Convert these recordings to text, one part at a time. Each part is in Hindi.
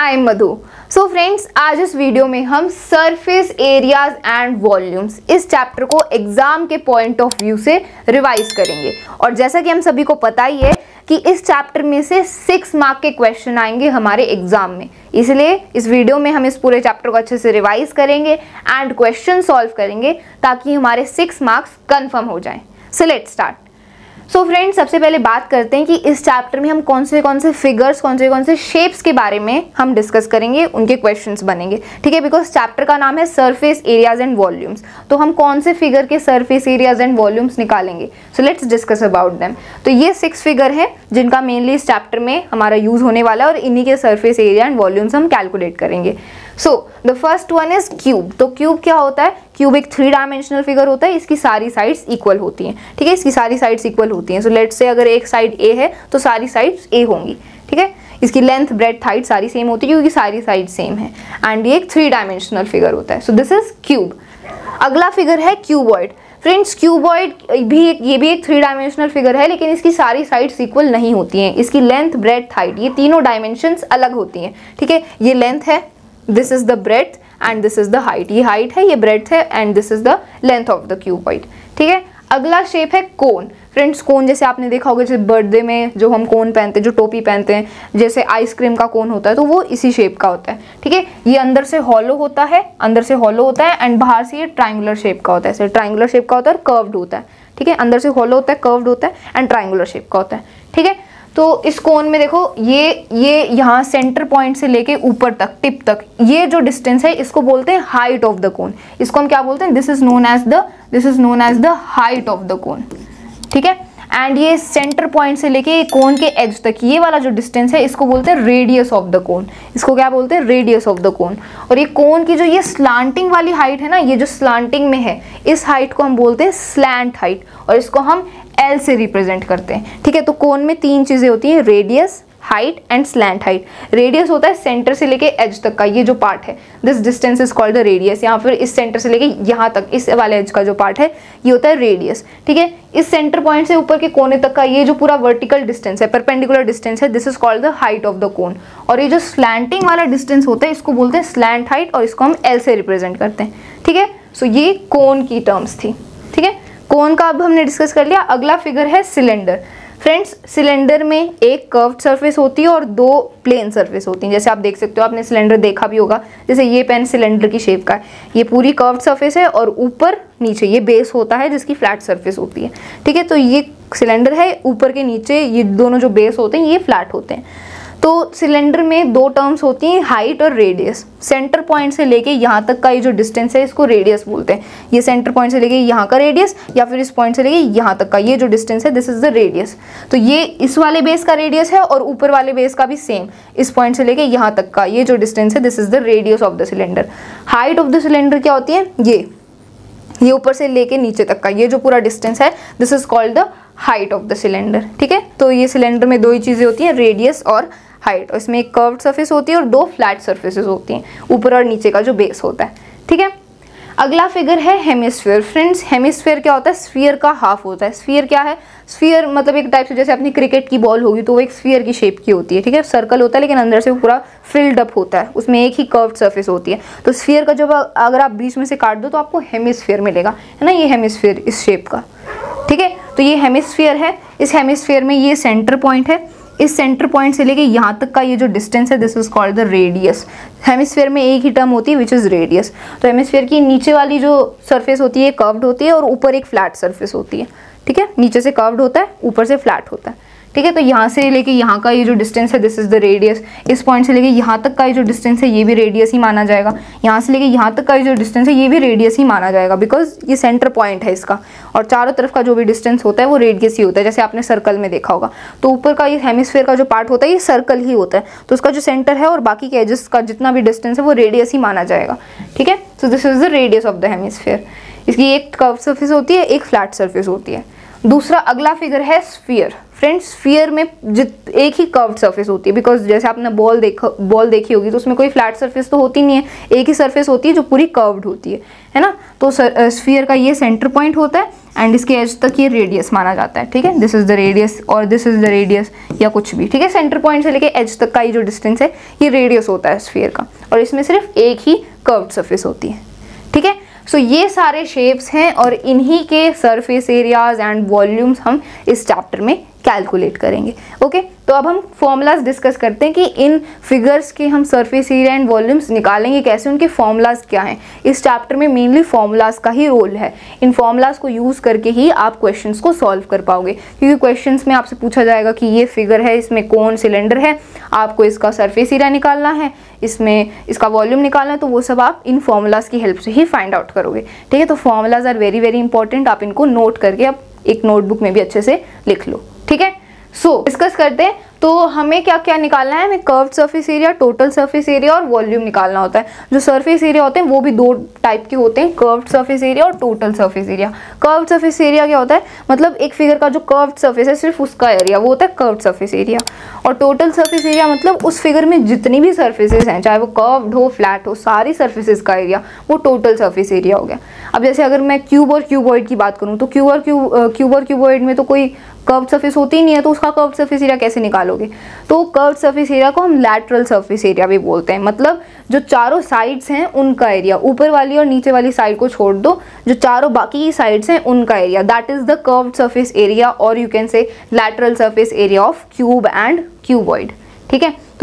I am Madhu. So friends, आज इस वीडियो में हम सरफेस एरियाज एंड वॉल्यूम्स इस चैप्टर को एग्जाम के पॉइंट ऑफ व्यू से रिवाइज करेंगे। और जैसा कि हम सभी को पता ही है कि इस चैप्टर में से 6 मार्क के क्वेश्चन आएंगे हमारे एग्जाम में, इसलिए इस वीडियो में हम इस पूरे चैप्टर को अच्छे से रिवाइज करेंगे एंड क्वेश्चन सॉल्व करेंगे ताकि हमारे 6 मार्क्स कंफर्म हो जाएं। So let's start. So friends, सबसे पहले बात करते हैं कि इस चैप्टर में हम कौन से फिगर्स, कौन से शेप्स के बारे में हम डिस्कस करेंगे, उनके क्वेश्चंस बनेंगे। ठीक है, बिकॉज चैप्टर का नाम है सरफेस एरियाज एंड वॉल्यूम्स, तो हम कौन से फिगर के सरफेस एरियाज एंड वॉल्यूम्स निकालेंगे। So let's discuss about them. तो ये 6 फिगर है जिनका मेनली इस चैप्टर में हमारा यूज होने वाला है और इन्हीं के सरफेस एरिया एंड वॉल्यूम्स हम कैलकुलेट करेंगे। So the first one is cube. तो क्यूब क्या होता है? क्यूब एक 3 डायमेंशनल फिगर होता है, इसकी सारी साइड्स इक्वल होती हैं। ठीक है, इसकी सारी साइड्स इक्वल होती हैं। सो लेट्स से अगर एक साइड ए है तो सारी साइड्स ए होंगी। ठीक है, इसकी लेंथ, ब्रेड्थ, हाइट सारी सेम होती है क्योंकि सारी साइड सेम है एंड ये एक 3 डायमेंशनल फिगर होता है। So this is cube. अगला फिगर है क्यूबॉइड। फ्रेंड्स, क्यूबॉइड ये भी एक 3 डायमेंशनल फिगर है, लेकिन इसकी सारी साइड्स इक्वल नहीं होती हैं। इसकी लेंथ, ब्रेड्थ, हाइट ये तीनों डायमेंशंस अलग होती हैं। ठीक है, ये लेंथ है, this is the breadth and this is the height. ये हाइट है, ये ब्रेड्थ है and this is the length of the cuboid. ठीक है, अगला शेप है कोन। फ्रेंड्स, कोन जैसे आपने देखा होगा, जैसे बर्थडे में जो हम कोन पहनते हैं, जो टोपी पहनते हैं, जैसे आइसक्रीम का कोन होता है, तो वो इसी शेप का होता है। ठीक है, ये अंदर से हॉलो होता है, एंड बाहर से ये ट्रायंगुलर शेप का होता है। ऐसे ट्रायंगुलर शेप का होता है और कर्व्ड होता है। ठीक है, अंदर से हॉलो होता है, कर्व्ड होता है एंड ट्रायंगुलर शेप का होता है। ठीक है, तो इस कोन में देखो, ये यहाँ सेंटर पॉइंट से लेके ऊपर तक, टिप तक, ये जो डिस्टेंस है इसको बोलते हैं हाइट ऑफ द कोन। इसको हम क्या बोलते हैं? This is known as the height of the cone. ठीक है, एंड ये सेंटर पॉइंट से लेके कोन के एज तक ये वाला जो डिस्टेंस है इसको बोलते हैं रेडियस ऑफ द कोन। इसको क्या बोलते हैं? Radius of the cone. और ये कोन की जो ये स्लांटिंग वाली हाइट है ना, ये जो स्लांटिंग में है, इस हाइट को हम बोलते हैं स्लैंट हाइट और इसको हम एल से रिप्रेजेंट करते हैं। ठीक है, तो कोन में 3 चीजें होती हैं, radius, height and slant height. Radius होता है सेंटर से लेके एज तक का ये जो पार्ट है, this distance is called the radius. यहाँ पर इस सेंटर से लेके यहाँ तक इस वाले एज का जो पार्ट है ये होता है रेडियस। ठीक है, इस सेंटर पॉइंट से ऊपर के कोने तक का ये जो पूरा वर्टिकल डिस्टेंस है, परपेंडिकुलर डिस्टेंस है, this is called the height of the cone. और ये जो स्लैंटिंग वाला डिस्टेंस होता है इसको बोलते हैं स्लैंट हाइट और इसको हम एल से रिप्रेजेंट करते हैं। ठीक है, सो ये कोन की टर्म्स थी। ठीक है, कोन का अब हमने डिस्कस कर लिया। अगला फिगर है सिलेंडर। फ्रेंड्स, सिलेंडर में एक कर्व्ड सरफेस होती है और 2 प्लेन सरफेस होती हैं। जैसे आप देख सकते हो, आपने सिलेंडर देखा भी होगा, जैसे ये पेन सिलेंडर की शेप का है, ये पूरी कर्व्ड सरफेस है और ऊपर नीचे ये बेस होता है जिसकी फ्लैट सरफेस होती है। ठीक है, तो ये सिलेंडर है, ऊपर के नीचे ये दोनों जो बेस होते हैं ये फ्लैट होते हैं। तो सिलेंडर में 2 टर्म्स होती हैं, हाइट और रेडियस। सेंटर पॉइंट से लेके यहाँ तक का ये जो डिस्टेंस है इसको रेडियस बोलते हैं। ये सेंटर पॉइंट से लेके यहाँ का रेडियस या फिर इस पॉइंट से लेके यहाँ तक का ये जो डिस्टेंस है, दिस इज द रेडियस। तो ये इस वाले बेस का रेडियस है और ऊपर वाले बेस का भी सेम, इस पॉइंट से लेके यहाँ तक का ये जो डिस्टेंस है, this is the radius of the cylinder. Height of the cylinder क्या होती है? ये ऊपर से लेके नीचे तक का ये जो पूरा डिस्टेंस है, this is called the height of the cylinder. ठीक है, तो ये सिलेंडर में 2 ही चीजें होती हैं, रेडियस और हाइट। और इसमें एक कर्व्ड सरफेस होती है और 2 फ्लैट सरफेसेस होती हैं, ऊपर और नीचे का जो बेस होता है। ठीक है, अगला फिगर है हेमिस्फीयर। फ्रेंड्स, हेमिस्फीयर क्या होता है? स्फीयर का हाफ होता है। स्फीयर क्या है? स्फीयर मतलब एक टाइप से, जैसे अपनी क्रिकेट की बॉल होगी तो वो एक स्फीयर की शेप की होती है। ठीक है, सर्कल होता है लेकिन अंदर से वो पूरा फिल्ड अप होता है, उसमें एक ही कर्व्ड सरफेस होती है। तो स्फीयर का जब अगर आप बीच में से काट दो तो आपको हेमिस्फीयर मिलेगा, है ना, ये हेमिस्फीयर इस शेप का। ठीक है, तो ये हेमिस्फीयर है। इस हेमिस्फीयर में ये सेंटर पॉइंट है, इस सेंटर पॉइंट से लेके यहाँ तक का ये जो डिस्टेंस है, this is called the radius. Hemisphere में एक ही टर्म होती है विच इज रेडियस। तो हेमिस्फीयर की नीचे वाली जो सरफेस होती है कर्व्ड होती है और ऊपर एक फ्लैट सरफेस होती है। ठीक है, नीचे से कर्व्ड होता है, ऊपर से फ्लैट होता है। ठीक है, तो यहाँ से लेके यहाँ का ये जो डिस्टेंस है, दिस इज द रेडियस। इस पॉइंट से लेके यहाँ तक का ये जो डिस्टेंस है ये भी रेडियस ही माना जाएगा। यहाँ से लेके यहाँ तक का ये जो डिस्टेंस है ये भी रेडियस ही माना जाएगा, बिकॉज ये सेंटर पॉइंट है इसका। और चारों तरफ का जो भी डिस्टेंस होता है वो रेडियस ही होता है, जैसे आपने सर्कल में देखा होगा। तो ऊपर का ये हेमिस्फीयर का जो पार्ट होता है ये सर्कल ही होता है, तो उसका जो सेंटर है और बाकी के एजेस का जितना भी डिस्टेंस है वो रेडियस ही माना जाएगा। ठीक है, so this is the radius of the hemisphere. इसकी एक कर्व्ड सरफेस होती है, एक फ्लैट सरफेस होती है। दूसरा अगला फिगर है स्फीयर। फ्रेंड्स, स्फीयर में एक ही कर्व्ड सरफेस होती है, बिकॉज जैसे आपने बॉल देखी होगी तो उसमें कोई फ्लैट सरफेस तो होती नहीं है, एक ही सरफेस होती है जो पूरी कर्व्ड होती है ना। तो स्फीयर का ये सेंटर पॉइंट होता है एंड इसके एज तक ये रेडियस माना जाता है, ठीक है। दिस इज द रेडियस और दिस इज द रेडियस या कुछ भी, ठीक है। सेंटर पॉइंट से लेके एज तक का ये जो डिस्टेंस है ये रेडियस होता है स्फीयर का, और इसमें सिर्फ एक ही कर्व्ड सरफेस होती है, ठीक है। सो ये सारे शेप्स हैं और इन्हीं के सरफेस एरियाज एंड वॉल्यूम्स हम इस चैप्टर में कैलकुलेट करेंगे। ओके, तो अब हम फॉर्मूलाज डिस्कस करते हैं कि इन फिगर्स के हम सरफेस एरिया एंड वॉल्यूम्स निकालेंगे कैसे, उनके फॉर्मूलाज क्या हैं। इस चैप्टर में मेनली फॉर्मूलाज का ही रोल है। इन फॉर्मूलाज को यूज़ करके ही आप क्वेश्चंस को सॉल्व कर पाओगे, क्योंकि क्वेश्चंस में आपसे पूछा जाएगा कि ये फिगर है, इसमें कौन सिलेंडर है, आपको इसका सरफेस एरिया निकालना है, इसमें इसका वॉल्यूम निकालना है, तो वो सब आप इन फॉर्मूलाज की हेल्प से ही फाइंड आउट करोगे, ठीक है। तो formulas are very very important, आप इनको नोट करके आप एक नोटबुक में भी अच्छे से लिख लो, ठीक है। सो डिस्कस करते हैं। तो हमें क्या क्या निकालना है, हमें curved surface area, total surface area और वॉल्यूम निकालना होता है। जो सरफेस एरिया होते हैं वो भी दो टाइप के होते हैं, कर्व्ड सरफेस एरिया और total surface area. Curved surface area क्या होता है, मतलब एक फिगर का जो कर्व्ड सरफेस है सिर्फ उसका एरिया, वो होता है कर्व्ड सरफेस एरिया। और टोटल सरफेस एरिया मतलब उस फिगर में जितनी भी सर्फेसेज हैं, चाहे वो कर्व्ड हो, फ्लैट हो, सारी सर्फेसेज का एरिया, वो टोटल सरफेस एरिया हो गया। अब जैसे अगर मैं क्यूब और क्यूबॉइड की बात करूँ, तो क्यूब और क्यूबॉइड में तो कोई कर्व्ड सरफेस होती ही नहीं है, तो उसका कर्व्ड सरफेस एरिया कैसे निकालोगे। तो कर्व्ड सरफेस एरिया को हम लैटरल सरफेस एरिया भी बोलते हैं, मतलब जो चारों साइड्स हैं उनका एरिया, ऊपर वाली और नीचे वाली साइड को छोड़ दो, जो चारों बाकी की साइड्स हैं उनका area, that is the curved surface area, और you can say lateral surface area of cube and cuboid, ठीक है। तो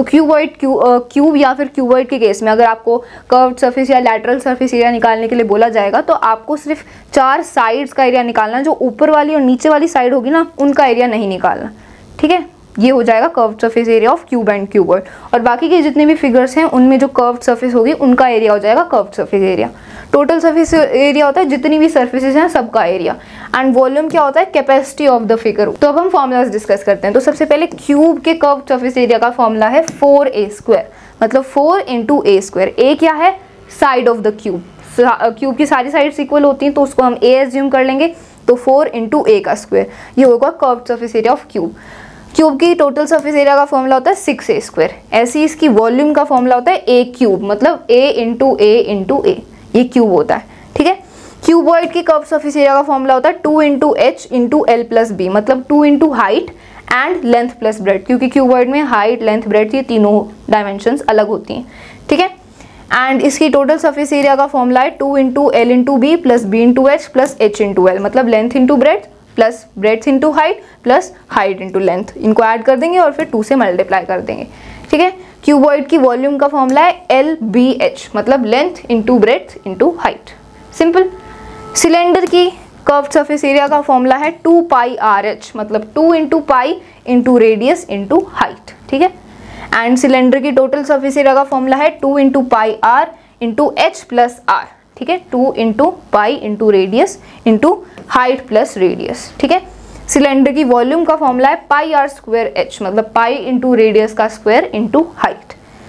क्यूब या फिर क्यूबॉइड के केस में अगर आपको कर्व्ड सरफेस या लैटरल सरफेस एरिया निकालने के लिए बोला जाएगा, तो आपको सिर्फ चार साइड्स का एरिया निकालना, जो ऊपर वाली और नीचे वाली साइड होगी ना, उनका एरिया नहीं निकालना, ठीक है। ये हो जाएगा curved surface area of cube and cuboid, और बाकी के जितने भी फिगर्स हैं उनमें जो कर्व्ड सरफेस होगी उनका एरिया हो जाएगा curved surface area. Total surface area होता है जितनी भी सर्फेसेज हैं सबका एरिया, एंड वॉल्यूम क्या होता है, कैपेसिटी ऑफ द फिगर। तो अब हम फॉर्मूलाज डिस्कस करते हैं। तो सबसे पहले क्यूब के कर्व्ड सरफेस एरिया का फॉर्मूला है 4a², मतलब 4 × a²। a क्या है, side of the cube. Cube की सारी साइड्स इक्वल होती हैं तो उसको हम a एज्यूम कर लेंगे, तो 4 × a², ये होगा curved surface area of cube. Cube की टोटल सरफेस एरिया का फॉर्मूला होता है 6a²। ऐसे ही इसकी वॉल्यूम का फॉर्मूला होता है a³, मतलब a × a × a, ये क्यूब होता है, ठीक है। क्यूबॉइड की कर्व्ड सरफेस एरिया का फॉर्मूला होता है 2 × h × l + b, मतलब 2 × height and length plus breadth, क्योंकि क्यूबॉइड में हाइट, लेंथ, ब्रेड्थ ये तीनों डायमेंशंस अलग होती हैं, ठीक है। एंड इसकी टोटल सरफेस एरिया का फॉर्मूला है 2 × l × b + b × h + h × l, मतलब length × breadth plus breadth × height plus height × length, इनको ऐड कर देंगे और फिर 2 से मल्टीप्लाई कर देंगे, ठीक है। क्यूबॉइड की वॉल्यूम का फॉर्मूला है LBH, मतलब length × breadth × height, simple. Cylinder की कर्व्ड सरफेस एरिया का फॉर्मूला है 2πRH, मतलब 2 × पाई × रेडियस × हाइट, ठीक है। एंड सिलेंडर की टोटल सरफेस एरिया का फॉर्मूला है 2 × πr × h + r, ठीक है। 2 × pi × radius × height plus radius, ठीक है। सिलेंडर की वॉल्यूम का फॉर्मूला है πr²h, मतलब पाई × रेडियस का स्क्वायर × हाइट।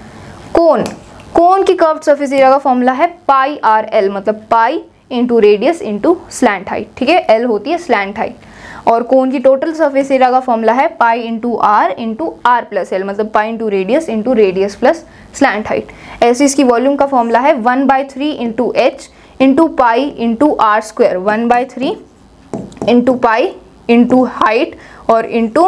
कोन की कर्व्ड सरफेस एरिया का फॉर्मूला है πrl, मतलब पाई × रेडियस × स्लैंट हाइट, ठीक है। l होती है स्लैंट हाइट। और कोन की टोटल सरफेस एरिया का फॉर्मूला है पाई × r × r + l, मतलब pi × radius plus slant height. ऐसे इसकी वॉल्यूम का फॉर्मूला है 1/3 × h × pi × r², 1/3 × pi × height और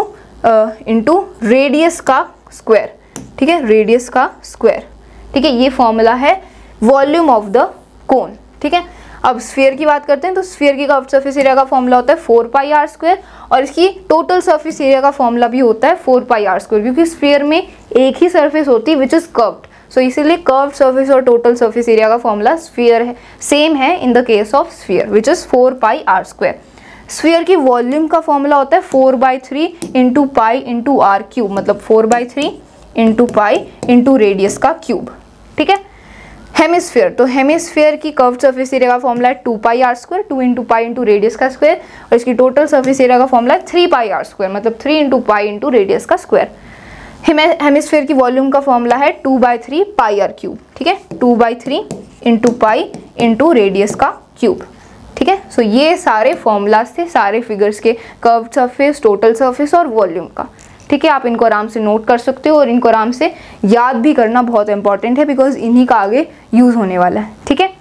इंटू रेडियस का स्क्वायर, ठीक है, रेडियस का स्क्वायर, ठीक है। ये फॉर्मूला है वॉल्यूम ऑफ द कोन, ठीक है। अब स्फीयर की बात करते हैं। तो स्फीयर की कर्व्ड सरफेस एरिया का फॉर्मूला होता है 4πr², और इसकी टोटल सरफेस एरिया का फॉर्मूला भी होता है 4πr², क्योंकि स्फीयर में एक ही सरफेस होती है विच इज कर्व्ड, सो इसीलिए कर्व्ड सरफेस और टोटल सरफेस एरिया का फॉर्मूला स्फीयर है, सेम है in the case of sphere, which is 4πr²। स्फीयर की वॉल्यूम का फॉर्मूला होता है 4/3 × पाई × r³, मतलब 4/3 × पाई × रेडियस का क्यूब, ठीक है। हेमिस्फीयर, तो हेमिस्फीयर की कर्व्ड सरफेस एरिया का फॉर्मूला है 2πr², 2 × पाई × रेडियस का स्क्वायर, और इसकी टोटल सरफेस एरिया का फॉर्मूला है 3πr², मतलब 3 × पाई × रेडियस का स्क्वायर। हेमिस्फीयर की वॉल्यूम का फॉर्मूला है 2/3 πr³, ठीक है, 2/3 × पाई × रेडियस का क्यूब, ठीक है। सो ये सारे फॉर्मूलाज थे सारे फिगर्स के, कर्व्ड सरफेस, टोटल सरफेस और वॉल्यूम का, ठीक है। आप इनको आराम से नोट कर सकते हो और इनको आराम से याद भी करना बहुत इंपॉर्टेंट है, बिकॉज इन्हीं का आगे यूज होने वाला है, ठीक है।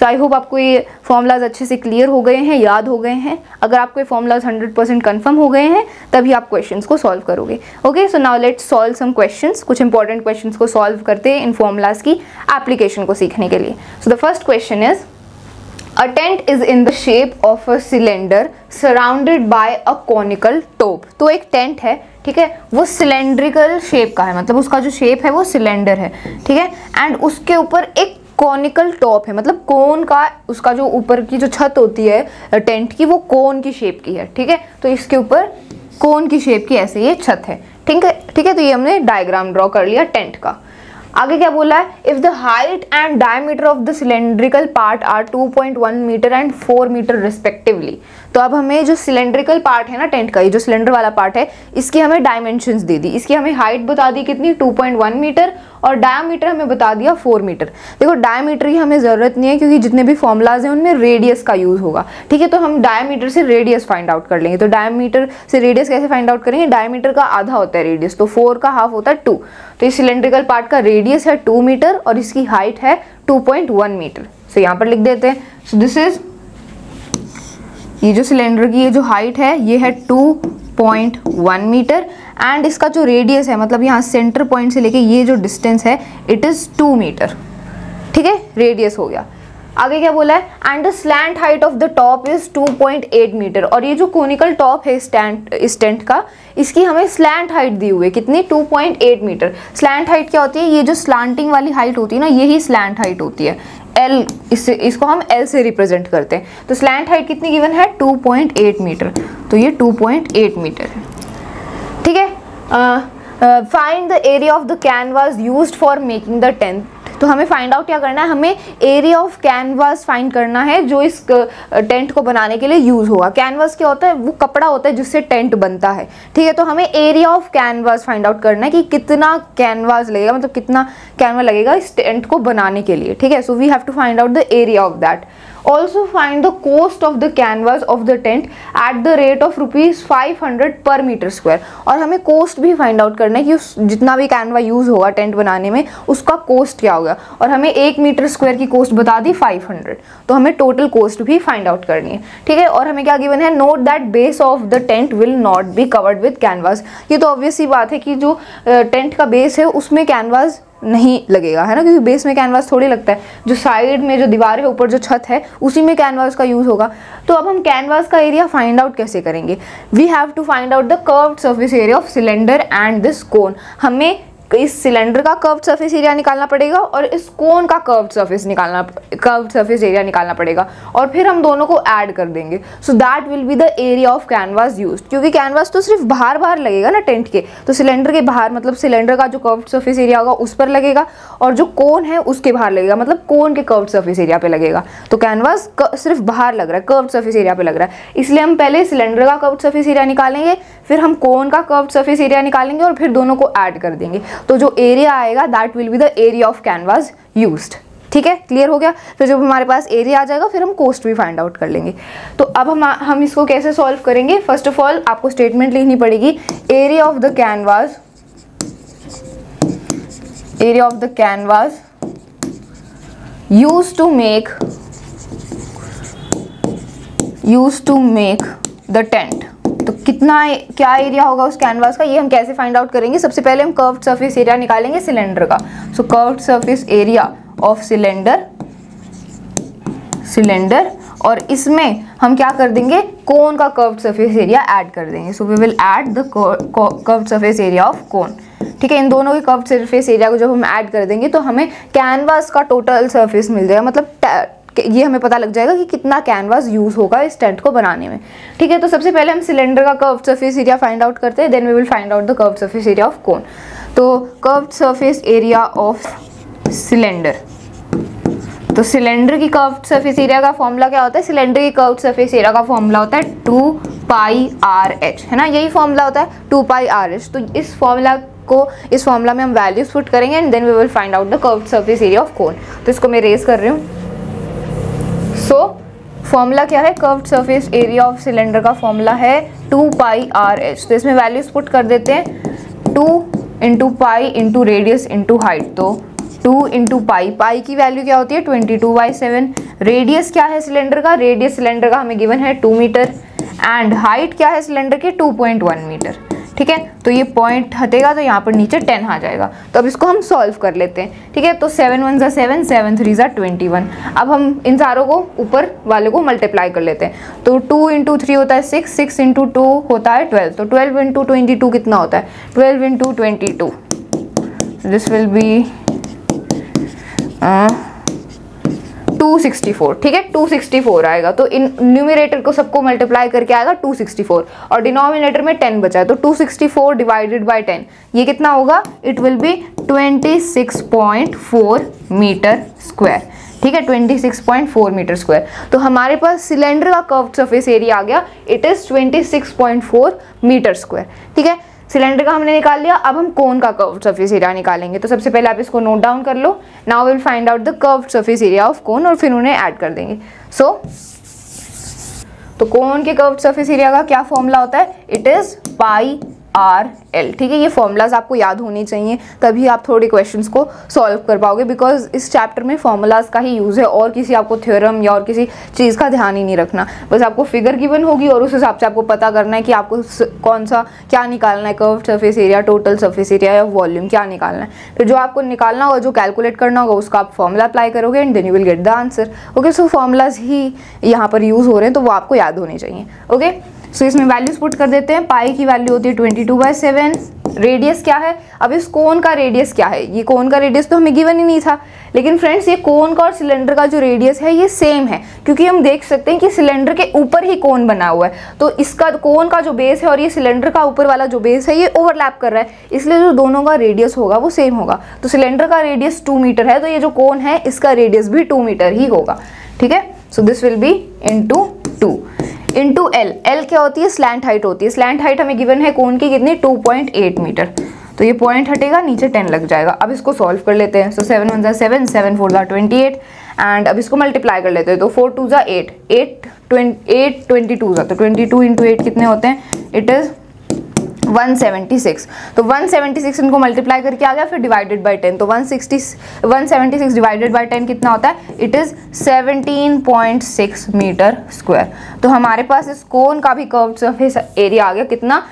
सो आई होप आपको ये फॉर्मूलाज अच्छे से क्लियर हो गए हैं, याद हो गए हैं। अगर आपको ये फॉर्मूलाज 100% कन्फर्म हो गए हैं तभी आप क्वेश्चंस को सॉल्व करोगे। Okay, so now let's solve some questions. कुछ इंपॉर्टेंट क्वेश्चंस को सॉल्व करते हैं इन फॉर्मूलाज की एप्लीकेशन को सीखने के लिए। So the first question is A tent is in the shape of a cylinder surrounded by a conical top। तो एक टेंट है, ठीक है, वो सिलेंड्रिकल शेप का है, मतलब उसका जो शेप है वो सिलेंडर है, ठीक है, एंड उसके ऊपर एक कॉनिकल टॉप है, मतलब कोन का, उसका जो ऊपर की जो छत होती है टेंट की वो कोन की शेप की है, ठीक है। तो इसके ऊपर कोन की शेप की ऐसे ये छत है, ठीक है, ठीक है। तो ये हमने डायग्राम ड्रॉ कर लिया टेंट का। आगे क्या बोला है, if the height and diameter of the cylindrical part are 2.1 metre and 4 metre respectively. तो अब हमें जो सिलेंड्रिकल पार्ट है ना टेंट का, ये जो सिलेंडर वाला पार्ट है, इसकी हमें डायमेंशंस दे दी। इसकी हमें हाइट बता दी कितनी, 2.1 मीटर, और डायमीटर हमें बता दिया 4 मीटर। देखो डायमीटर की हमें ज़रूरत नहीं है क्योंकि जितने भी फॉर्मूलाज हैं उनमें रेडियस का यूज़ होगा, ठीक है। तो हम डायमीटर से रेडियस फाइंड आउट कर लेंगे। तो डायमीटर से रेडियस कैसे फाइंड आउट करेंगे, डायमीटर का आधा होता है रेडियस, तो 4 का हाफ होता है 2। तो इस सिलेंड्रिकल पार्ट का रेडियस है 2 मीटर और इसकी हाइट है 2.1 मीटर। सो यहाँ पर लिख देते हैं। सो दिस इज, ये जो सिलेंडर की ये जो हाइट है ये है 2.1 मीटर एंड इसका जो रेडियस है, मतलब यहाँ सेंटर पॉइंट से लेके ये जो डिस्टेंस है इट इज़ 2 मीटर, ठीक है, रेडियस हो गया। आगे क्या बोला है, and the slant height of the top is 2.8 metre. और ये जो कोनिकल टॉप है इस टेंट का, इसकी हमें स्लैंट हाइट दी हुई है कितनी, 2.8 मीटर। स्लैंट हाइट क्या होती है, ये जो स्लांटिंग वाली हाइट होती है ना, यही स्लैंट हाइट होती है। L, इसको हम L से रिप्रेजेंट करते हैं। तो स्लैंट हाइट कितनी गिवन है, 2.8 मीटर। तो ये 2.8 मीटर है, ठीक है। Find the area of the canvas used for making the tent. तो हमें फाइंड आउट क्या करना है, हमें एरिया ऑफ कैनवास फाइंड करना है जो इस टेंट को बनाने के लिए यूज होगा। कैनवास क्या होता है, वो कपड़ा होता है जिससे टेंट बनता है, ठीक है। तो हमें area of canvas find out करना है कि कितना कैनवास लगेगा, मतलब कितना कैनवा लगेगा इस टेंट को बनाने के लिए, ठीक है। So we have to find out the area of that. Also find the cost of the canvas of the tent at the rate of ₹500 per metre square. और हमें कॉस्ट भी फाइंड आउट करना है कि उस जितना भी कैनवा यूज होगा टेंट बनाने में उसका कॉस्ट क्या होगा। और हमें 1 मीटर स्क्वायर की कॉस्ट बता दी 500, तो हमें टोटल कॉस्ट भी फाइंड आउट करनी है, ठीक है। और हमें क्या गिवन है, note that base of the tent will not be covered with canvas. ये तो ऑब्वियस सी बात है कि जो टेंट का बेस है उसमें कैनवास नहीं लगेगा, है ना, क्योंकि बेस में कैनवास थोड़ी लगता है। जो साइड में जो दीवार है, ऊपर जो छत है, उसी में कैनवास का यूज होगा। तो अब हम कैनवास का एरिया फाइंड आउट कैसे करेंगे, we have to find out the curved surface area of cylinder and this cone. हमें इस सिलेंडर का कर्व्ड सरफेस एरिया निकालना पड़ेगा और इस कोन का कर्व्ड सरफेस एरिया निकालना पड़ेगा, और फिर हम दोनों को ऐड कर देंगे। So that will be the area of canvas used. क्योंकि कैनवास तो सिर्फ बाहर लगेगा ना टेंट के, तो सिलेंडर के बाहर, मतलब सिलेंडर का जो कर्व्ड सरफेस एरिया होगा उस पर लगेगा, और जो कोन है उसके बाहर लगेगा, मतलब कोन के कर्व्ड सरफेस एरिया पे लगेगा। तो कैनवास सिर्फ बाहर लग रहा है, कर्व्ड सरफेस एरिया पे लग रहा है, इसलिए हम पहले सिलेंडर का कर्व्ड सरफेस एरिया निकालेंगे, फिर हम कोन का कर्व्ड सरफेस एरिया निकालेंगे और फिर दोनों को ऐड कर देंगे। तो जो एरिया आएगा that will be the area of canvas used, ठीक है, क्लियर हो गया। फिर जब हमारे पास एरिया आ जाएगा फिर हम कॉस्ट भी फाइंड आउट कर लेंगे। तो अब हम इसको कैसे सॉल्व करेंगे, फर्स्ट ऑफ ऑल आपको स्टेटमेंट लिखनी पड़ेगी, area of the canvas used to make the tent। तो कितना, क्या एरिया होगा उस कैनवास का, ये हम कैसे फाइंड आउट करेंगे। सबसे पहले हम कर्व्ड सरफेस एरिया निकालेंगे सिलेंडर का। So curved surface area of cylinder, और इसमें हम क्या कर देंगे, कोन का कर्व्ड सरफेस एरिया ऐड कर देंगे। So we will add the curved surface area of cone, ठीक है। इन दोनों के कर्व्ड सरफेस एरिया को जब हम ऐड कर देंगे तो हमें कैनवास का टोटल सरफेस मिल जाएगा, मतलब ये हमें पता लग जाएगा कि कितना कैनवास यूज होगा इस टेंट को बनाने में, ठीक है। तो सबसे पहले हम सिलेंडर का curved surface area find out करते हैं, then we will find out the curved surface area of cone. तो curved surface area of cylinder, तो सिलेंडर की कर्व्ड सरफेस एरिया का फॉर्मूला क्या होता है, सिलेंडर की कर्व्ड सरफेस एरिया का फॉर्मूला होता है 2πRh, है ना, यही फॉर्मूला होता है 2πRh। तो इस फॉर्मूला में हम वैल्यूज पुट करेंगे and then we will find out the curved surface area of cone. तो इसको मैं रेज कर रही हूँ। सो फॉर्मूला क्या है, curved surface area of cylinder का फॉर्मूला है 2πRh। तो इसमें वैल्यूज पुट कर देते हैं, 2 × π × रेडियस × हाइट। तो 2 इंटू पाई, पाई की वैल्यू क्या होती है 22/7। रेडियस क्या है सिलेंडर का, रेडियस सिलेंडर का हमें गिवन है 2 मीटर एंड हाइट क्या है सिलेंडर की 2.1 मीटर। ठीक है, तो ये पॉइंट हटेगा तो यहाँ पर नीचे 10 आ जाएगा। तो अब इसको हम सॉल्व कर लेते हैं। ठीक है, तो 7 1 7, 7 3 21। अब हम इन सारों को ऊपर वाले को मल्टीप्लाई कर लेते हैं। तो 2 इंटू 3 होता है 6, 6 इंटू 2 होता है 12, तो 12 इंटू 22 कितना होता है 12 इंटू 22, दिस विल बी 264। ठीक है, 264 आएगा। तो इन न्यूमरेटर को सबको मल्टीप्लाई करके आएगा 264 और डिनोमिनेटर में 10 बचा है, तो 264 डिवाइडेड बाय 10 ये कितना होगा, it will be 26.4 metre square. ठीक है, 26.4 मीटर स्क्वायर। तो हमारे पास सिलेंडर का कर्व्ड सरफेस एरिया आ गया, इट इज 26.4 मीटर स्क्वायर। ठीक है, सिलेंडर का हमने निकाल लिया। अब हम कोन का कर्व्ड सरफेस एरिया निकालेंगे। तो सबसे पहले आप इसको नोट डाउन कर लो। Now will find out the curved surface area of cone और फिर उन्हें ऐड कर देंगे। तो कोन के कर्व्ड सरफेस एरिया का क्या फॉर्मूला होता है, it is pi r l. ठीक है, ये फॉर्मूलाज आपको याद होनी चाहिए, तभी आप थोड़े क्वेश्चंस को सॉल्व कर पाओगे, बिकॉज इस चैप्टर में फॉर्मूलाज का ही यूज़ है और किसी आपको थ्योरम या और किसी चीज़ का ध्यान ही नहीं रखना। बस आपको फिगर गिवन होगी और उस हिसाब से आपको पता करना है कि आपको कौन सा क्या निकालना है, curved surface area, total surface area या वॉल्यूम क्या निकालना है। फिर जो आपको निकालना होगा, जो कैलकुलेट करना होगा, उसका आप फॉर्मूला अप्लाई करोगे and then you will get the answer. Okay, so formulas ही यहाँ पर यूज़ हो रहे हैं तो वो आपको याद होने चाहिए। ओके, सो इसमें वैल्यूज पुट कर देते हैं। पाई की वैल्यू होती है 22/7। रेडियस क्या है, अब इस कोन का रेडियस क्या है, ये कोन का रेडियस तो हमें गिवन ही नहीं था, लेकिन फ्रेंड्स ये कोन का और सिलेंडर का जो रेडियस है ये सेम है, क्योंकि हम देख सकते हैं कि सिलेंडर के ऊपर ही कोन बना हुआ है। तो इसका कोन का जो बेस है और ये सिलेंडर का ऊपर वाला जो बेस है ये ओवरलैप कर रहा है, इसलिए जो दोनों का रेडियस होगा वो सेम होगा। तो सिलेंडर का रेडियस 2 मीटर है, तो ये जो कोन है इसका रेडियस भी 2 मीटर ही होगा। ठीक है, so this will be into 2 into l. L क्या होती है, स्लैंट हाइट होती है। स्लैंट हाइट हमें गिवन है कोन की कितनी 2.8 मीटर, तो ये पॉइंट हटेगा, नीचे 10 लग जाएगा। अब इसको सॉल्व कर लेते हैं। सो 7 1 7, 7 4 28 एंड अब इसको मल्टीप्लाई कर लेते हैं। तो 4 2 8, 8 22 तो 22 इंटू 8 कितने होते हैं, इट इज 176। तो 176 इनको मल्टीप्लाई करके आ गया, फिर डिवाइडेड बाय 10। तो 176 डिवाइडेड बाय 10 कितना होता है, इट इज 17.6 मीटर स्क्वायर। तो हमारे पास इस कोन का भी कर्व्ड सरफेस एरिया आ गया कितना,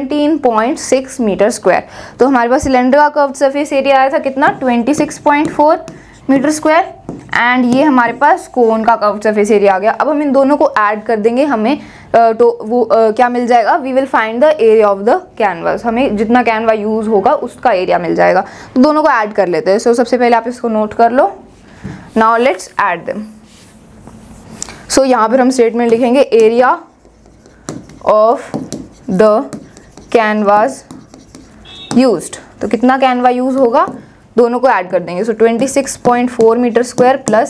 17.6 मीटर स्क्वायर। तो हमारे पास सिलेंडर का कर्व्ड सरफेस एरिया आया था कितना 26.4 मीटर स्क्वायर एंड ये हमारे पास कोन का कर्व्ड सरफेस एरिया आ गया। अब हम इन दोनों को ऐड कर देंगे, हमें क्या मिल जाएगा, we will find the area of the canvas. हमें जितना कैनवा यूज होगा उसका एरिया मिल जाएगा। तो दोनों को ऐड कर लेते हैं। सो सबसे पहले आप इसको नोट कर लो। Now let's add them. So यहाँ पर हम स्टेटमेंट लिखेंगे area of the canvas used. तो कितना कैनवा यूज होगा, दोनों को ऐड कर देंगे। So 26.4 metre square plus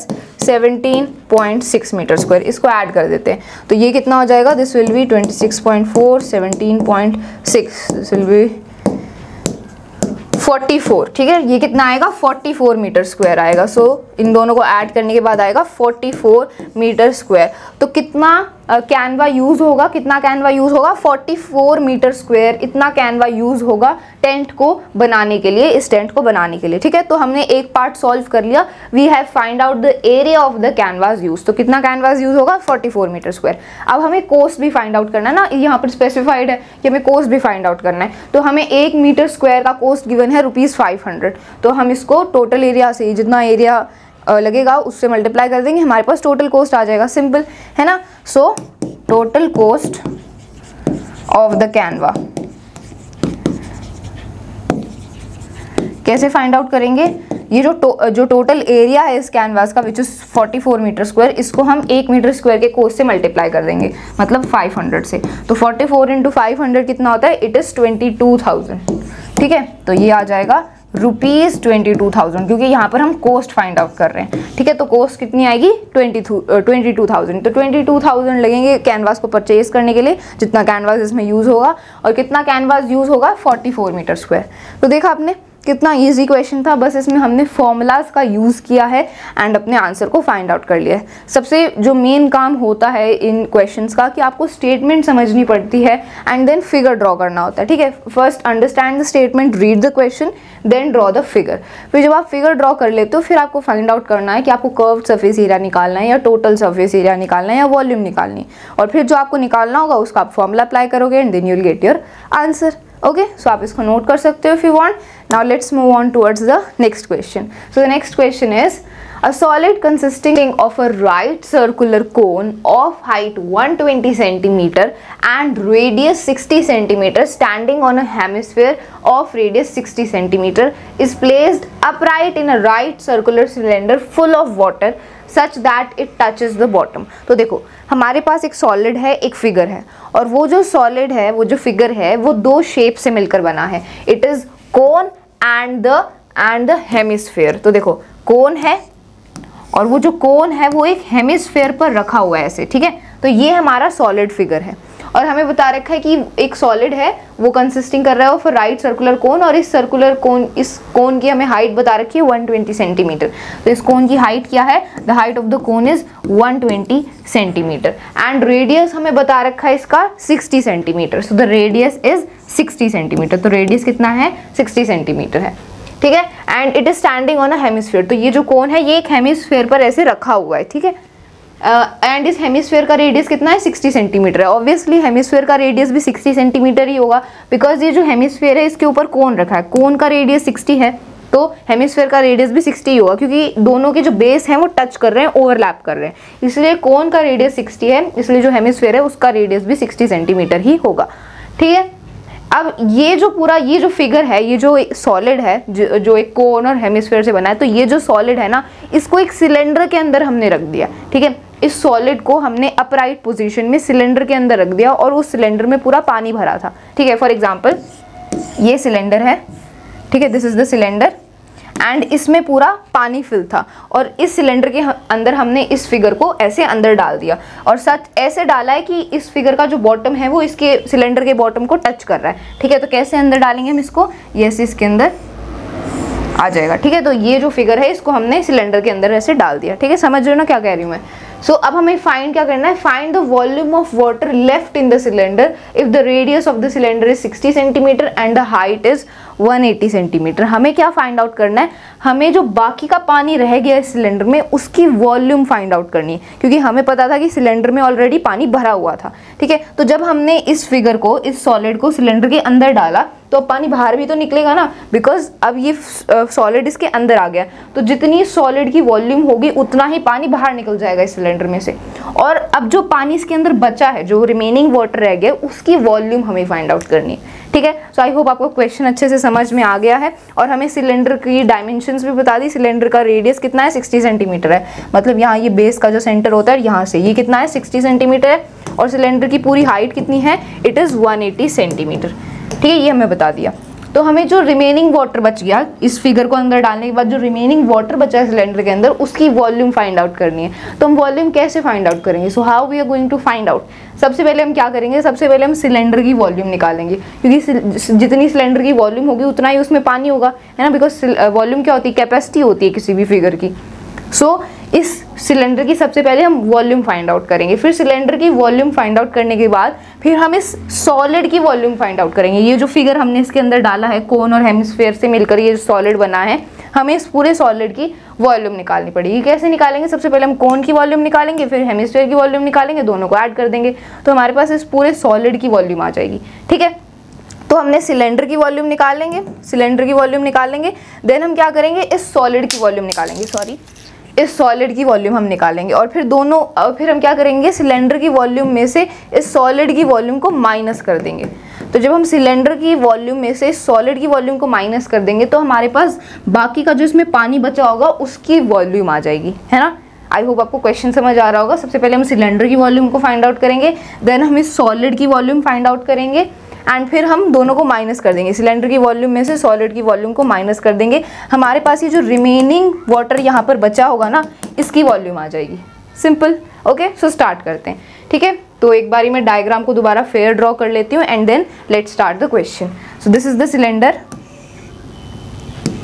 17.6 metre square, इसको ऐड कर देते हैं। तो ये कितना हो जाएगा, this will be 26.4 17.6, this will be 44। ठीक है, ये कितना आएगा 44 मीटर स्क्वायर आएगा। सो इन दोनों को ऐड करने के बाद आएगा 44 मीटर स्क्वायर। तो कितना कैनवा यूज होगा, कितना कैनवा यूज होगा 44 मीटर स्क्वायर, इतना कैनवा यूज होगा टेंट को बनाने के लिए, इस टेंट को बनाने के लिए। ठीक है, तो हमने एक पार्ट सॉल्व कर लिया। We have find out the area of the canvas use. तो कितना कैनवास यूज होगा 44 मीटर स्क्वायर। अब हमें कोस्ट भी फाइंड आउट करना है ना, यहाँ पर स्पेसिफाइड है कि हमें कोस्ट भी फाइंड आउट करना है। तो हमें 1 मीटर स्क्वायर का कोस्ट गिवन है ₹500। तो हम इसको टोटल एरिया से, जितना एरिया लगेगा उससे मल्टीप्लाई कर देंगे, हमारे पास टोटल कोस्ट आ जाएगा। सिंपल है ना। So total cost of the canvas कैसे फाइंड आउट करेंगे, ये जो टोटल एरिया है इस कैनवास का विच इज 44 मीटर स्क्वायर, इसको हम 1 मीटर स्क्वायर के कोस्ट से मल्टीप्लाई कर देंगे, मतलब 500 से। तो 44 इंटू 500 कितना होता है, इट इज 22,000। ठीक है, तो ये आ जाएगा ₹22,000, क्योंकि यहाँ पर हम कोस्ट फाइंड आउट कर रहे हैं। ठीक है, तो कोस्ट कितनी आएगी 22,000। तो 22,000 लगेंगे कैनवास को परचेज करने के लिए, जितना कैनवास इसमें यूज होगा। और कितना कैनवास यूज होगा 44 मीटर स्क्वायर। तो देखा आपने कितना इजी क्वेश्चन था, बस इसमें हमने फॉर्मूलाज का यूज़ किया है एंड अपने आंसर को फाइंड आउट कर लिया है। सबसे जो मेन काम होता है इन क्वेश्चंस का कि आपको स्टेटमेंट समझनी पड़ती है एंड देन फिगर ड्रॉ करना होता है, ठीक है। First understand the statement, read the question, then draw the figure. फिर जब आप फिगर ड्रॉ कर लेते हो फिर आपको फाइंड आउट करना है कि आपको कर्व्ड सरफेस एरिया निकालना है या टोटल सरफेस एरिया निकालना है या वॉल्यूम निकालनी है, और फिर जो आपको निकालना होगा उसका आप फॉर्मूला अप्लाई करोगे and then you will get your answer. Okay, so आप इसको नोट कर सकते हो if you want. Now let's move on towards the next question. So the next question is a solid consisting of a right circular cone of height 120 cm and radius 60 cm standing on a hemisphere of radius 60 cm is placed upright in a right circular cylinder full of water such that it touches the bottom। तो देखो हमारे पास एक सॉलिड है, एक फिगर है, और वो जो सॉलिड है, वो जो फिगर है, वो दो शेप से मिलकर बना है। It is cone and the hemisphere. तो देखो कोन है और वो जो कोन है वो एक हेमिस्फेयर पर रखा हुआ है ऐसे, ठीक है। तो ये हमारा सॉलिड फिगर है और हमें बता रखा है कि एक सॉलिड है वो कंसिस्टिंग कर रहा है ऑफ राइट सर्कुलर कोन, और इस सर्कुलर कोन, इस कोन की हमें हाइट बता रखी है 120 सेंटीमीटर। तो इस कोन की हाइट क्या है? The height of the cone is 120 centimetre and radius हमें बता रखा है इसका 60 centimetre. So the radius is 60 centimetre. तो रेडियस कितना है? 60 सेंटीमीटर है, ठीक है। And it is standing on a hemisphere. तो ये जो कोन है ये एक हेमिस्फीयर पर ऐसे रखा हुआ है, ठीक है। एंड इस हेमिस्फीयर का रेडियस कितना है? 60 सेंटीमीटर है। ऑब्वियसली हेमिस्फीयर का रेडियस भी 60 सेंटीमीटर ही होगा बिकॉज ये जो हेमिस्फीयर है इसके ऊपर कोन रखा है, कोन का रेडियस 60 है तो हेमिस्फीयर का रेडियस भी 60 ही होगा क्योंकि दोनों के जो बेस हैं वो टच कर रहे हैं, ओवरलैप कर रहे हैं, इसलिए कोन का रेडियस 60 है, इसलिए जो हेमिस्फीयर है उसका रेडियस भी 60 सेंटीमीटर ही होगा, ठीक है। अब ये जो पूरा ये जो फिगर है, ये जो सॉलिड है जो एक कोन और हेमिस्फीयर से बना है, तो ये जो सॉलिड है ना इसको एक सिलेंडर के अंदर हमने रख दिया, ठीक है। इस सॉलिड को हमने अपराइट पोजीशन में सिलेंडर के अंदर रख दिया और उस सिलेंडर में पूरा पानी भरा था, ठीक है। फॉर एग्जांपल ये सिलेंडर है, ठीक है, this is the cylinder and इसमें पूरा पानी फिल था और इस सिलेंडर के अंदर हमने इस फिगर को ऐसे अंदर डाल दिया और सच ऐसे डाला है कि इस फिगर का जो बॉटम है वो इसके सिलेंडर के बॉटम को टच कर रहा है, ठीक है। तो कैसे अंदर डालेंगे हम इसको? यस, इसके अंदर आ जाएगा, ठीक है। तो ये जो फिगर है इसको हमने सिलेंडर के अंदर ऐसे डाल दिया, ठीक है। समझ रहे हो ना क्या कह रही हूँ मैं? सो अब हमें फाइंड क्या करना है? Find the volume of water left in the cylinder if the radius of the cylinder is 60 centimetre and the height is 180 centimetre. हमें क्या फाइंड आउट करना है? हमें जो बाकी का पानी रह गया इस सिलेंडर में उसकी वॉल्यूम फाइंड आउट करनी है क्योंकि हमें पता था कि सिलेंडर में ऑलरेडी पानी भरा हुआ था, ठीक है। तो जब हमने इस फिगर को, इस सॉलिड को सिलेंडर के अंदर डाला तो पानी बाहर भी तो निकलेगा ना, बिकॉज अब ये सॉलिड इसके अंदर आ गया, तो जितनी सॉलिड की वॉल्यूम होगी उतना ही पानी बाहर निकल जाएगा इस सिलेंडर में से। और अब जो पानी इसके अंदर बचा है, जो रिमेनिंग वाटर रह गया, उसकी वॉल्यूम हमें फाइंड आउट करनी है, ठीक है। सो आई होप आपको क्वेश्चन अच्छे से समझ में आ गया है और हमें सिलेंडर की डायमेंशंस भी बता दी। सिलेंडर का रेडियस कितना है? 60 सेंटीमीटर है, मतलब यहाँ ये बेस का जो सेंटर होता है यहाँ से ये कितना है? 60 सेंटीमीटर है और सिलेंडर की पूरी हाइट कितनी है? इट इज़ 180 सेंटीमीटर, ठीक है। ये हमें बता दिया। तो हमें जो रिमेनिंग वाटर बच गया इस फिगर को अंदर डालने के बाद, जो रिमेनिंग वाटर बचा है सिलेंडर के अंदर, उसकी वॉल्यूम फाइंड आउट करनी है। तो हम वॉल्यूम कैसे फाइंड आउट करेंगे? So how we are going to find out? सबसे पहले हम क्या करेंगे? सबसे पहले हम सिलेंडर की वॉल्यूम निकालेंगे क्योंकि जितनी सिलेंडर की वॉल्यूम होगी उतना ही उसमें पानी होगा, है ना। बिकॉज वॉल्यूम क्या होती है? कैपेसिटी होती है किसी भी फिगर की। सो इस सिलेंडर की सबसे पहले हम वॉल्यूम फाइंड आउट करेंगे, फिर सिलेंडर की वॉल्यूम फाइंड आउट करने के बाद फिर हम इस सॉलिड की वॉल्यूम फाइंड आउट करेंगे। ये जो फिगर हमने इसके अंदर डाला है, कोन और हेमिस्फीयर से मिलकर ये सॉलिड बना है, हमें इस पूरे सॉलिड की वॉल्यूम निकालनी पड़ेगी। कैसे निकालेंगे? सबसे पहले हम कोन की वॉल्यूम निकालेंगे, फिर हेमिस्फीयर की वॉल्यूम निकालेंगे, दोनों को ऐड कर देंगे तो हमारे पास इस पूरे सॉलिड की वॉल्यूम आ जाएगी, ठीक है। तो हमने सिलेंडर की वॉल्यूम निकाल लेंगे, सिलेंडर की वॉल्यूम निकाल लेंगे, देन हम क्या करेंगे? इस सॉलिड की वॉल्यूम निकालेंगे, इस सॉलिड की वॉल्यूम हम निकालेंगे और फिर हम क्या करेंगे? सिलेंडर की वॉल्यूम में से इस सॉलिड की वॉल्यूम को माइनस कर देंगे। तो जब हम सिलेंडर की वॉल्यूम में से सॉलिड की वॉल्यूम को माइनस कर देंगे तो हमारे पास बाकी का जो इसमें पानी बचा होगा उसकी वॉल्यूम आ जाएगी, है ना। आई होप आपको क्वेश्चन समझ आ रहा होगा। सबसे पहले हम सिलेंडर की वॉल्यूम को फाइंड आउट करेंगे, देन हम इस सॉलिड की वॉल्यूम फाइंड आउट करेंगे एंड फिर हम दोनों को माइनस कर देंगे। सिलेंडर की वॉल्यूम में से सॉलिड की वॉल्यूम को माइनस कर देंगे, हमारे पास ये जो रिमेनिंग वाटर यहाँ पर बचा होगा ना इसकी वॉल्यूम आ जाएगी। Simple, okay. सो स्टार्ट करते हैं, ठीक है। तो एक बारी मैं डायग्राम को दोबारा फेयर ड्रॉ कर लेती हूँ and then let's start the question. So this is the cylinder,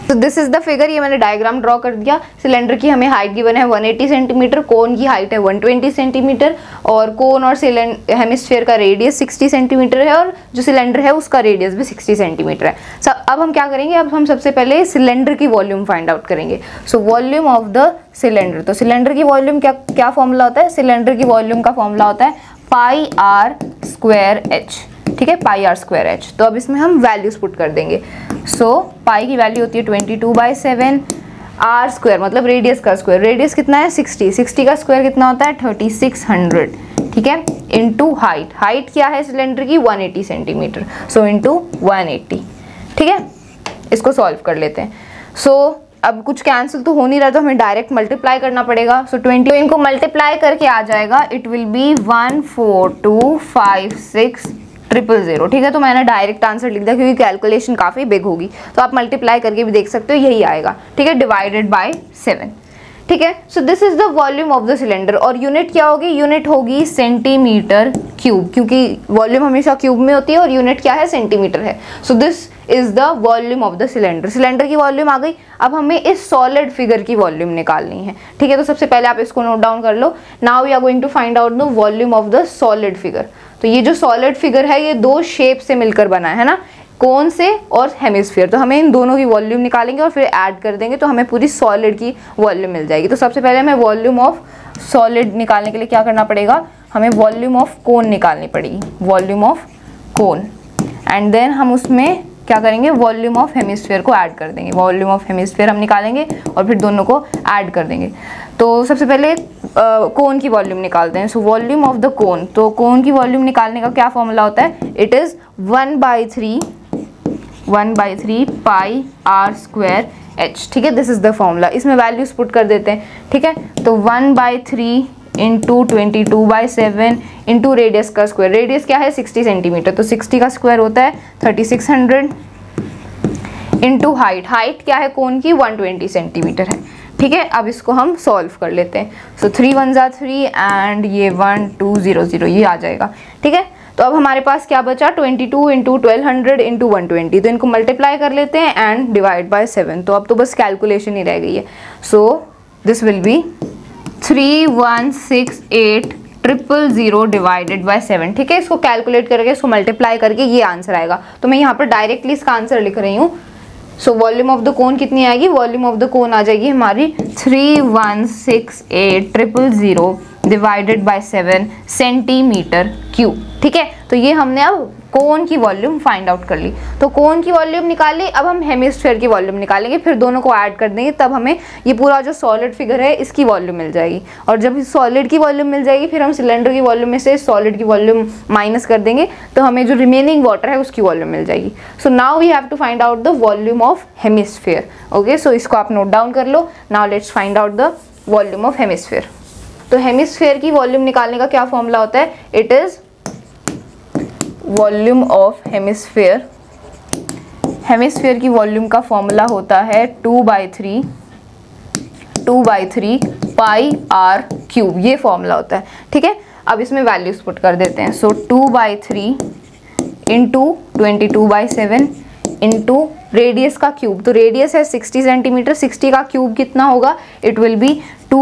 तो दिस इज द फिगर, ये मैंने डायग्राम ड्रॉ कर दिया। सिलेंडर की हमें हाइट गिवन है 180 सेंटीमीटर, कोन की हाइट है 120 सेंटीमीटर, और कोन और हेमिस्फीयर का रेडियस 60 सेंटीमीटर है, और जो सिलेंडर है उसका रेडियस भी 60 सेंटीमीटर है। अब हम क्या करेंगे, अब हम सबसे पहले सिलेंडर की वॉल्यूम फाइंड आउट करेंगे। So volume of the cylinder, तो सिलेंडर की वॉल्यूम क्या फॉर्मूला होता है, सिलेंडर की वॉल्यूम का फॉर्मूला होता है पाई आर स्क्वायर एच, ठीक है, पाई आर स्क्वायर एच। तो अब इसमें हम वैल्यूज पुट कर देंगे। सो पाई की वैल्यू होती है 22/7, आर स्क्वायर मतलब रेडियस का स्क्वायर, रेडियस कितना है 60 का स्क्वायर कितना होता है 3600, ठीक है, इनटू हाइट क्या है सिलेंडर की 180 सेंटीमीटर, सो इनटू 180, ठीक है। इसको सॉल्व कर लेते हैं। सो अब कुछ कैंसिल तो हो नहीं रहा, तो हमें डायरेक्ट मल्टीप्लाई करना पड़ेगा। सो 20 इनको मल्टीप्लाई करके आ जाएगा, इट विल बी 1425600, ठीक है। तो मैंने डायरेक्ट आंसर लिख दिया क्योंकि कैलकुलेशन काफ़ी बिग होगी, तो आप मल्टीप्लाई करके भी देख सकते हो, यही आएगा, ठीक है, डिवाइडेड बाय 7, ठीक है। So this is the volume of the cylinder, और यूनिट क्या होगी, यूनिट होगी सेंटीमीटर क्यूब, क्योंकि वॉल्यूम हमेशा क्यूब में होती है और यूनिट क्या है सेंटीमीटर है। So this is the volume of the cylinder. Cylinder की वॉल्यूम आ गई। अब हमें इस सॉलिड फिगर की वॉल्यूम निकालनी है, ठीक है। तो सबसे पहले आप इसको नोट डाउन कर लो। Now we are going to find out the volume of the solid figure. तो ये जो सॉलिड फिगर है ये दो शेप से मिलकर बना है ना, कोन से और हेमिस्फीयर। तो हमें इन दोनों की वॉल्यूम निकालेंगे और फिर ऐड कर देंगे, तो हमें पूरी सॉलिड की वॉल्यूम मिल जाएगी। तो सबसे पहले हमें वॉल्यूम ऑफ सॉलिड निकालने के लिए क्या करना पड़ेगा, हमें वॉल्यूम ऑफ कोन निकालनी पड़ेगी, volume of cone, and then हम उसमें क्या करेंगे, वॉल्यूम ऑफ हेमिस्फीयर को ऐड कर देंगे। वॉल्यूम ऑफ हेमिस्फीयर हम निकालेंगे और फिर दोनों को ऐड कर देंगे। तो सबसे पहले कोन की वॉल्यूम निकालते हैं। So volume of the cone, तो कोन की वॉल्यूम निकालने का क्या फॉर्मूला होता है, it is 1/3 pi r square h, ठीक है। This is the formula. इसमें वैल्यूज पुट कर देते हैं, ठीक है। तो 1/3 इंटू 22/7 इंटू रेडियस का स्क्वायर, रेडियस क्या है 60 सेंटीमीटर, तो 60 का स्क्वायर होता है 3600, इंटू हाइट क्या है कोन की 120 सेंटीमीटर है, ठीक है। अब इसको हम सॉल्व कर लेते हैं। सो 3 1 जा 3 एंड ये 1200 ये आ जाएगा, ठीक है। तो अब हमारे पास क्या बचा, 22 इंटू 1200 इंटू 120, तो इनको मल्टीप्लाई कर लेते हैं एंड डिवाइड बाय 7। तो अब तो बस कैलकुलेशन ही रह गई है। So this will be 3168,000 divided by 7, ठीक है। इसको कैलकुलेट करके इसको मल्टीप्लाई करके ये आंसर आएगा। तो मैं यहाँ पर डायरेक्टली इसका आंसर लिख रही हूँ। So volume of the cone कितनी आएगी, वॉल्यूम ऑफ द कोन आ जाएगी हमारी 3168,000 डिवाइडेड बाय 7 सेंटीमीटर क्यूब, ठीक है। तो ये हमने अब कोन की वॉल्यूम फाइंड आउट कर ली। तो कोन की वॉल्यूम निकाली, अब हम हेमिस्फीयर की वॉल्यूम निकालेंगे, फिर दोनों को ऐड कर देंगे, तब हमें ये पूरा जो सॉलिड फिगर है इसकी वॉल्यूम मिल जाएगी। और जब इस सॉलिड की वॉल्यूम मिल जाएगी, फिर हम सिलेंडर की वॉल्यूम में से सॉलिड की वॉल्यूम माइनस कर देंगे, तो हमें जो रिमेनिंग वाटर है उसकी वॉल्यूम मिल जाएगी। So now we have to find out the volume of hemisphere. Okay, so इसको आप नोट डाउन कर लो। Now let's find out the volume of hemisphere. तो हेमिस्फीयर की वॉल्यूम निकालने का क्या फॉर्मूला होता है, it is volume of hemisphere. Hemisphere की वॉल्यूम का फॉर्मूला होता है 2/3 पाई आर क्यूब, ये फॉर्मूला होता है, ठीक है। अब इसमें वैल्यूज पुट कर देते हैं। सो 2/3 इंटू 22/7 इंटू रेडियस का क्यूब, तो रेडियस है 60 सेंटीमीटर, 60 का क्यूब कितना होगा, इट विल बी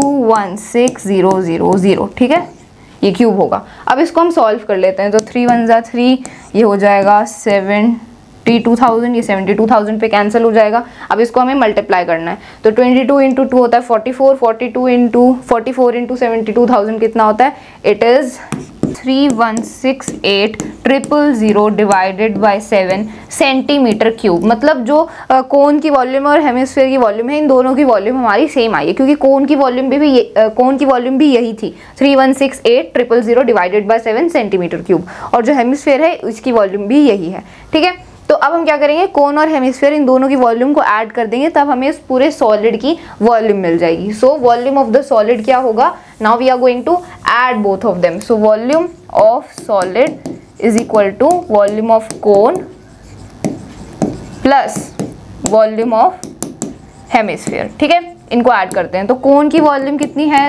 216000, ठीक है, ये क्यूब होगा। अब इसको हम सॉल्व कर लेते हैं। तो 3 1 जा 3, ये हो जाएगा 72,000, ये 72,000 पे कैंसिल हो जाएगा। अब इसको हमें मल्टीप्लाई करना है। तो 22 इंटू 2 होता है 44, 44 इंटू 72,000 कितना होता है, it is 3168,000 divided by 7 centimetre cube. मतलब जो कोन की वॉल्यूम और हेमिस्फीयर की वॉल्यूम है, इन दोनों की वॉल्यूम हमारी सेम आई है, क्योंकि कोन की वॉल्यूम भी यही थी 3168,000 डिवाइडेड बाय 7 सेंटीमीटर क्यूब, और जो हेमिस्फीयर है उसकी वॉल्यूम भी यही है, ठीक है। तो अब हम क्या करेंगे, कोन और हेमिस्फीयर इन दोनों की वॉल्यूम को ऐड कर देंगे, तब हमें इस पूरे सॉलिड की वॉल्यूम मिल जाएगी। So volume of the solid क्या होगा, now we are going to add both of them. So volume of solid is equal to volume of cone plus volume of hemisphere, ठीक है। इनको ऐड करते हैं। तो कोन की वॉल्यूम कितनी है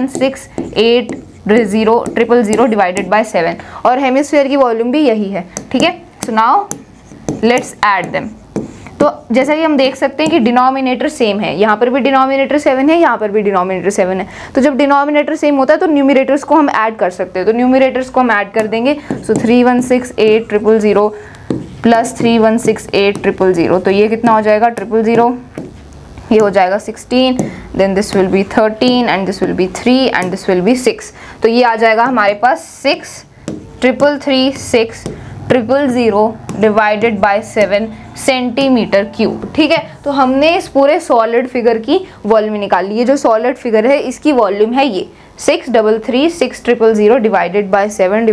3168,000 डिवाइडेड बाय 7, और हेमिस्फीयर की वॉल्यूम भी यही है, ठीक है। So now let's add them. तो जैसा कि हम देख सकते हैं कि डिनोमिनेटर सेम है, यहाँ पर भी डिनोमिनेटर 7 है, यहाँ पर भी डिनोमिनेटर 7 है। तो जब डिनोमिनेटर सेम होता है तो न्यूमरेटर्स को हम ऐड कर सकते हैं, तो न्यूमरेटर्स को हम ऐड कर देंगे। सो 3168,000 प्लस 3168,000, तो ये कितना हो जाएगा 000, ये हो जाएगा 16, then this will be 13 and this will be 3 and this will be 6। तो ये आ जाएगा हमारे पास 6,336,000 डिवाइडेड बाय 7 सेंटीमीटर क्यूब। ठीक है, तो हमने इस पूरे सॉलिड फिगर की वॉल्यूम निकाल ली। ये जो सॉलिड फिगर है इसकी वॉल्यूम है ये 6,336,000 डिवाइडेड बाय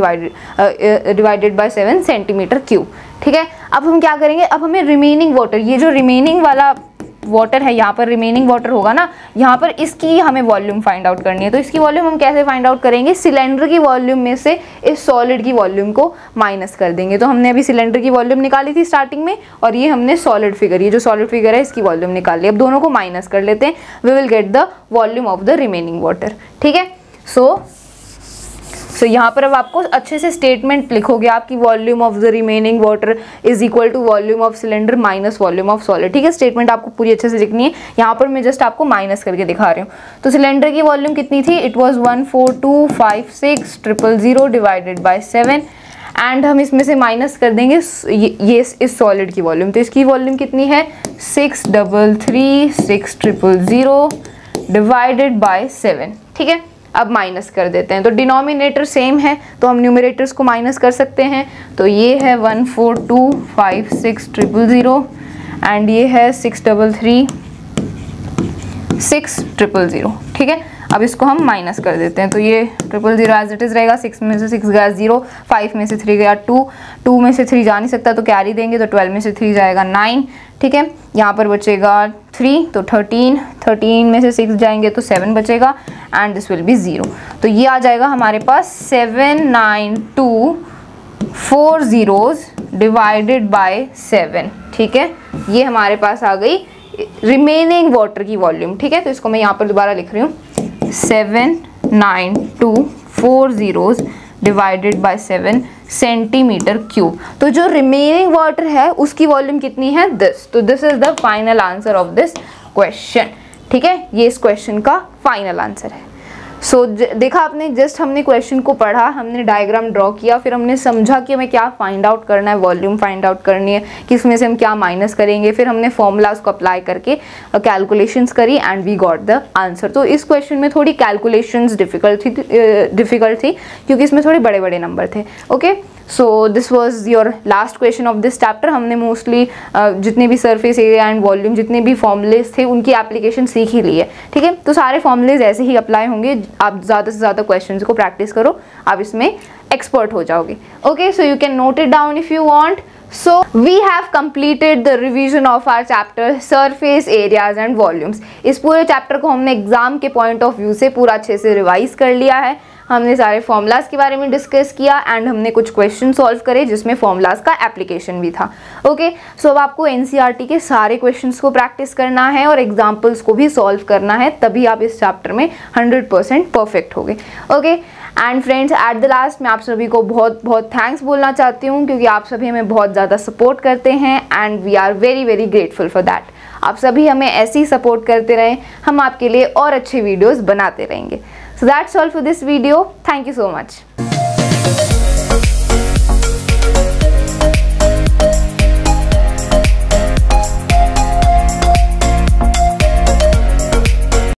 7 सेंटीमीटर क्यूब। ठीक है, अब हम क्या करेंगे, अब हमें रिमेनिंग वाटर, ये जो रिमेनिंग वाला वाटर है, यहाँ पर रिमेनिंग वाटर होगा ना, यहाँ पर इसकी हमें वॉल्यूम फाइंड आउट करनी है। तो इसकी वॉल्यूम हम कैसे फाइंड आउट करेंगे, सिलेंडर की वॉल्यूम में से इस सॉलिड की वॉल्यूम को माइनस कर देंगे। तो हमने अभी सिलेंडर की वॉल्यूम निकाली थी स्टार्टिंग में, और ये हमने सॉलिड फिगर, ये जो सॉलिड फिगर है इसकी वॉल्यूम निकाली। अब दोनों को माइनस कर लेते हैं, we will get the volume of the remaining water. ठीक है, सो यहाँ पर अब आपको अच्छे से स्टेटमेंट लिखोगे आपकी volume of the remaining water is equal to volume of cylinder minus volume of solid. ठीक है, स्टेटमेंट आपको पूरी अच्छे से लिखनी है। यहाँ पर मैं जस्ट आपको माइनस करके दिखा रही हूँ। तो सिलेंडर की वॉल्यूम कितनी थी, it was 14256,000 divided by 7, and हम इसमें से माइनस कर देंगे ये इस सॉलिड की वॉल्यूम। तो इसकी वॉल्यूम कितनी है 6,336,000 डिवाइडेड बाय 7। ठीक है, अब माइनस कर देते हैं। तो डिनोमिनेटर सेम है तो हम न्यूमरेटर्स को माइनस कर सकते हैं। तो ये है 14256,000 एंड ये है 6,336,000। ठीक है, अब इसको हम माइनस कर देते हैं। तो ये 000 एज इट इज़ रहेगा, 6 में से 6 गया 0, 5 में से 3 गया 2, 2 में से 3 जा नहीं सकता तो कैरी देंगे, तो 12 में से 3 जाएगा 9। ठीक है, यहाँ पर बचेगा 3, तो 13, 13 में से 6 जाएंगे तो 7 बचेगा, एंड दिस विल बी 0। तो ये आ जाएगा हमारे पास 79240 डिवाइडेड बाय 7। ठीक है, ये हमारे पास आ गई रिमेनिंग वाटर की वॉल्यूम। ठीक है, तो इसको मैं यहाँ पर दोबारा लिख रही हूँ 79240 डिवाइडेड बाय 7 सेंटीमीटर क्यूब। तो जो रिमेनिंग वाटर है उसकी वॉल्यूम कितनी है दिस। तो this is the final answer of this question. ठीक है, ये इस क्वेश्चन का फाइनल आंसर है। सो देखा आपने, जस्ट हमने क्वेश्चन को पढ़ा, हमने डायग्राम ड्रॉ किया, फिर हमने समझा कि हमें क्या फाइंड आउट करना है, वॉल्यूम फाइंड आउट करनी है, किस में से हम क्या माइनस करेंगे, फिर हमने फॉर्मूलाज को अप्लाई करके कैलकुलेशंस करी and we got the answer. तो इस क्वेश्चन में थोड़ी कैलकुलेशंस डिफिकल्ट थी क्योंकि इसमें थोड़े बड़े बड़े नंबर थे। Okay, so this was your last question of this chapter. हमने मोस्टली जितने भी सरफेस एरिया एंड वॉल्यूम जितने भी फॉर्मूलेज थे उनकी एप्लीकेशन सीख ही ली है। ठीक है, तो सारे फॉर्मूलेज ऐसे ही अप्लाई होंगे। आप ज़्यादा से ज़्यादा क्वेश्चंस को प्रैक्टिस करो, आप इसमें एक्सपर्ट हो जाओगे। Okay, so you can note it down if you want. So we have completed the revision of our chapter surface areas and volumes। इस पूरे चैप्टर को हमने एग्जाम के पॉइंट ऑफ व्यू से पूरा अच्छे से रिवाइज कर लिया है। हमने सारे फॉर्मूलाज के बारे में डिस्कस किया एंड हमने कुछ क्वेश्चन सॉल्व करे जिसमें फॉर्मूलाज का एप्लीकेशन भी था। ओके, सो अब आपको एनसीईआरटी के सारे क्वेश्चंस को प्रैक्टिस करना है और एग्जाम्पल्स को भी सॉल्व करना है, तभी आप इस चैप्टर में 100% परफेक्ट होगे। Okay, and friends, at the last मैं आप सभी को बहुत बहुत थैंक्स बोलना चाहती हूँ क्योंकि आप सभी हमें बहुत ज़्यादा सपोर्ट करते हैं and we are very very grateful for that. आप सभी हमें ऐसे ही सपोर्ट करते रहें, हम आपके लिए और अच्छे वीडियोस बनाते रहेंगे। So that's all for this video. Thank you so much.